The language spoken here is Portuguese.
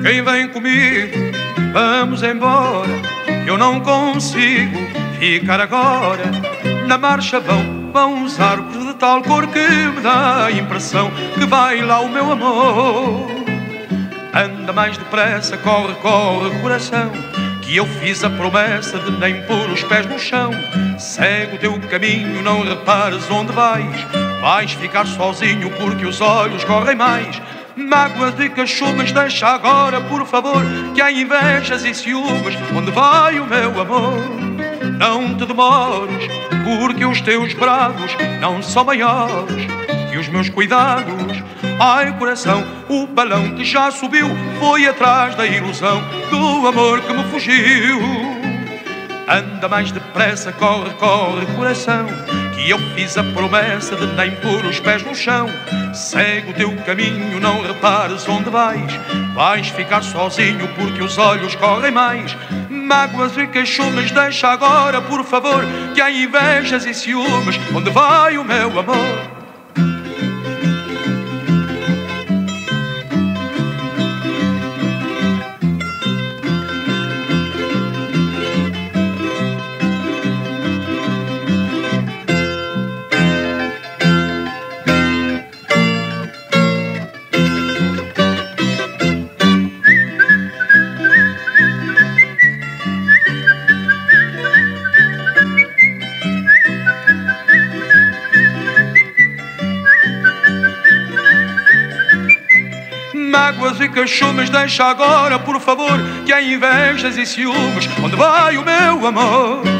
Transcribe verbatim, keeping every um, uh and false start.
Quem vem comigo, vamos embora. Eu não consigo ficar agora. Na marcha vão, vão os arcos de tal cor que me dá a impressão que vai lá o meu amor. Anda mais depressa, corre, corre, coração, que eu fiz a promessa de nem pôr os pés no chão. Segue o teu caminho, não repares onde vais. Vais ficar sozinho porque os olhos correm mais. Mágoas e cachumas deixa agora, por favor, que há invejas e ciúmes onde vai o meu amor. Não te demores, porque os teus bravos não são maiores que os meus cuidados. Ai, coração, o balão que já subiu foi atrás da ilusão do amor que me fugiu. Anda mais depressa, corre, corre, coração, que eu fiz a promessa de nem pôr os pés no chão. Segue o teu caminho, não repares onde vais. Vais ficar sozinho porque os olhos correm mais. Mágoas e queixumes deixa agora, por favor, que há invejas e ciúmes onde vai o meu amor. Mágoas e queixumes deixa agora, por favor, que há invejas e ciúmes onde vai o meu amor.